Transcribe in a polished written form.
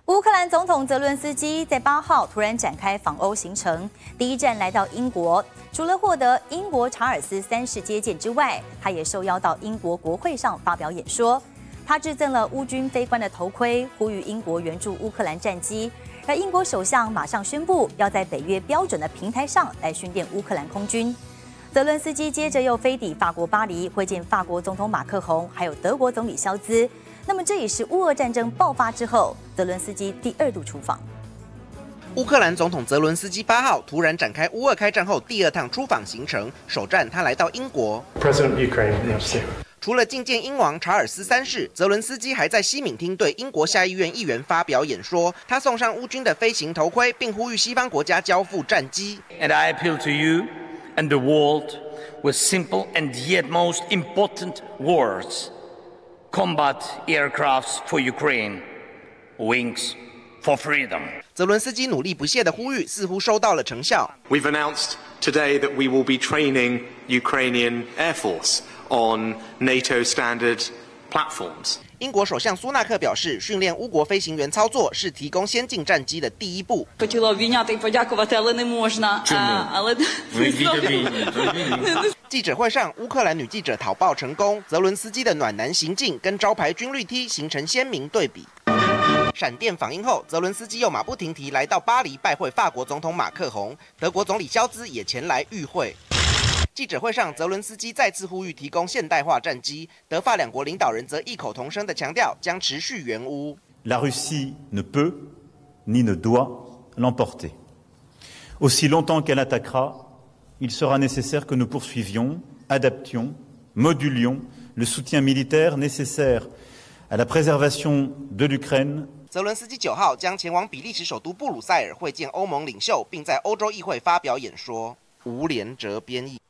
乌克兰总统泽伦斯基在8号突然展开访欧行程，第一站来到英国。除了获得英国查尔斯3世接见之外，他也受邀到英国国会上发表演说。他致赠了乌军飞官的头盔，呼吁英国援助乌克兰战机。而英国首相马上宣布，要在北约标准的平台上来训练乌克兰空军。泽伦斯基接着又飞抵法国巴黎，会见法国总统马克宏，还有德国总理肖兹。那么这也是乌俄战争爆发之后，泽伦斯基第2度出访。 乌克兰总统泽伦斯基8号突然展开乌俄开战后第2趟出访行程，首站他来到英国。除了觐见英王查尔斯3世，泽伦斯基还在西敏厅对英国下议院议员发表演说。他送上乌军的飞行头盔，并呼吁西方国家交付战机。 And I appeal to you and the world with simple and yet most important words: combat aircrafts for Ukraine, wings for freedom. 泽伦斯基努力不懈的呼吁，似乎收到了成效。 We've announced today that we will be training Ukrainian Air Force on NATO standard platforms. 英国首相苏纳克表示，训练乌国飞行员操作是提供先进战机的第一步。 Хотіла обійняти і подякувати, але не можна. Але 记者会上，乌克兰女记者讨报成功，泽伦斯基的暖男行径跟招牌军绿 T 形成鲜明对比。闪电访英后，泽伦斯基又马不停蹄来到巴黎拜会法国总统马克宏，德国总理肖兹也前来与会。记者会上，泽伦斯基再次呼吁提供现代化战机，德法2国领导人则异口同声地强调将持续援乌。 La Russie ne peut ni ne doit l'emporter. Aussi longtemps qu'elle attaquera, il sera nécessaire que nous poursuivions, adaptions, modulions le soutien militaire nécessaire à la préservation de l'Ukraine. 泽伦斯基9号将前往比利时首都布鲁塞尔会见欧盟领袖，并在欧洲议会发表演说。吴连哲编译。